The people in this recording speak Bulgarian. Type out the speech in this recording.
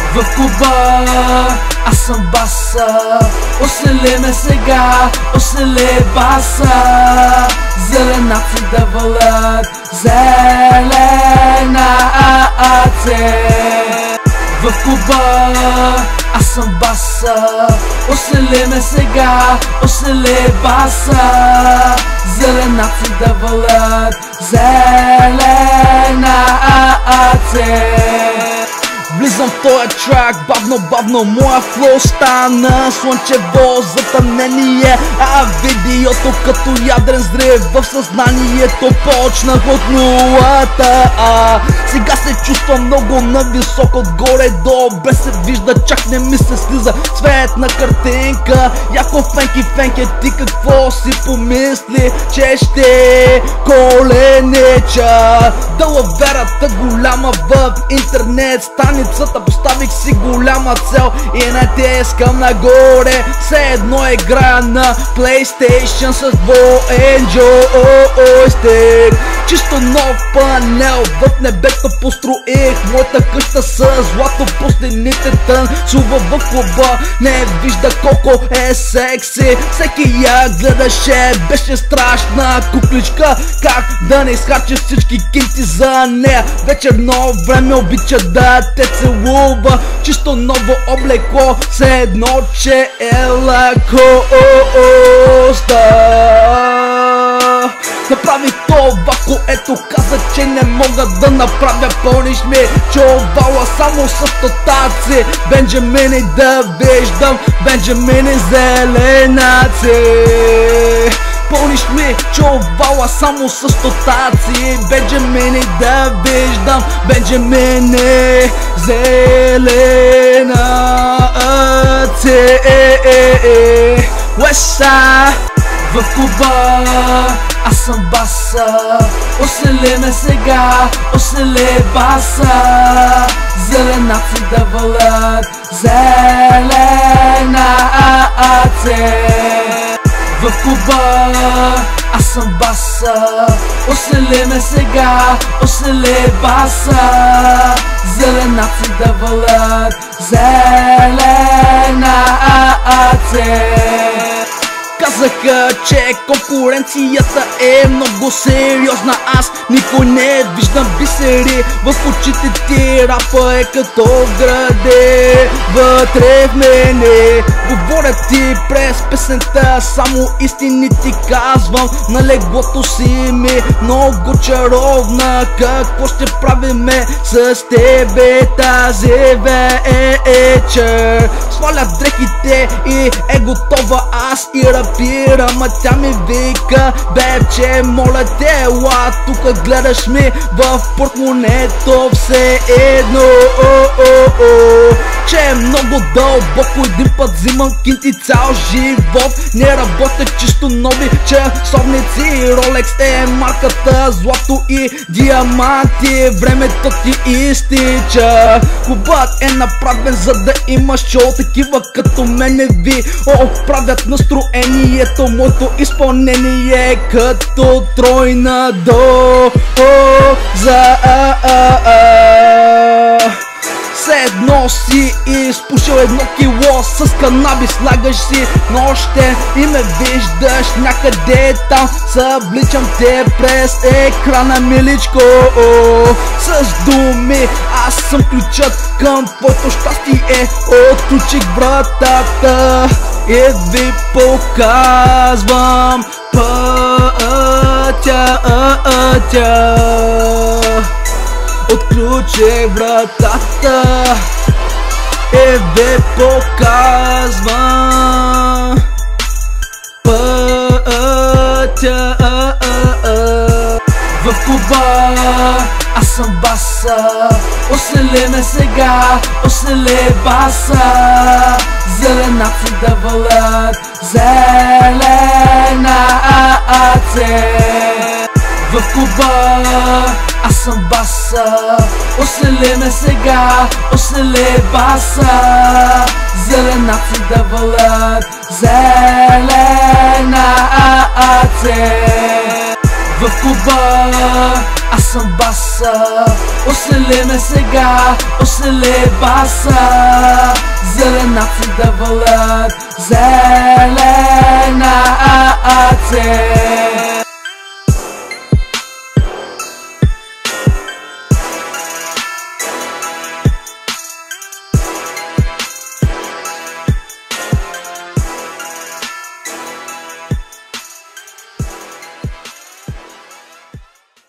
В клуба аз съм баса, усили ме сега, усили баса. Зеленаци да валят, зеленаци. В клуба аз съм баса, усили ме сега, усили баса. Зеленаци да валят, зеленаци. Влизам в този трак, бавно, моя флоу стана слънчево затъмнение, а видеото като ядрен взрив в съзнанието. Почнах от нулата, сега се чувствам много нависоко, отгоре до без се вижда, чак не ми се слиза цветна картинка. Яко фенки, ти какво си помисли, че ще коленеча? Далаверата голяма в интернет страницата, поставих си голяма цел и натискам нагоре. Все едно играя на PlayStation с двоен джойстик. Чисто нов панел в небето построих моята къща с злато по стените. Танцува в клуба, не вижда колко е секси. Всеки я гледаше, беше страшна кукличка. Как да не изхарчи всички кинти за нея? Вечерно време обича да те целува. Чисто ново облекло, все едно че е лакоста. Направих това, което казах, че не мога да направя. Пълниш ми чувала само с тотаци. Бенджамини да виждам, Бенджамини зеленаци. Пълниш ми чувала само с тотаци. Бенджамини да виждам, Бенджамини зеленаци. Уеса. В клуба аз съм баса, усили ме сега, усили баса. Зеленаци да валят, зеленаци. В клуба аз съм баса, усили ме сега, усили баса. Зеленаци да валят, зеленаци. Казаха, че конкуренцията е много сериозна. Аз никой не виждам бисери в очите ти. Рапа е като граде вътре в мене. Говоря ти през песента, само истини ти казвам. На леглото си ми много чаровна. Какво ще правиме с тебе тази вечер? Сваля дрехите и е готова аз и рапирам, а тя ми вика: бебче, моля те, ела тука, гледаш ми в портмонето. Все едно че е много дълбоко. Един път взимам кинти цял живот. Не работя чисто нови часовници. Ролекс е марката, злато и диаманти. Времето ти изтича. Клубът е направен за да имаш шоу. Такива като мене ви оправят настроението. Моето изпълнение е като тройна доза. Все едно си изпушил едно кило с канабис, слагаш си нощен и ме виждаш някъде там. Събличам те през екрана, миличко. С думи аз съм ключът към твоето щастие. Отключих вратата и ви показвам пътя. Отключих вратата и ви показвам пътя. В клуба аз съм баса, усили ме сега, усили баса. Зеленаци да валят, зеленаци. В клуба аз съм баса, усили ме сега, усили баса. Зеленаци да валят, зеленаци. в клуба, аз съм баса. Усили ме сега, усили баса. Зеленаци да валят, зелен.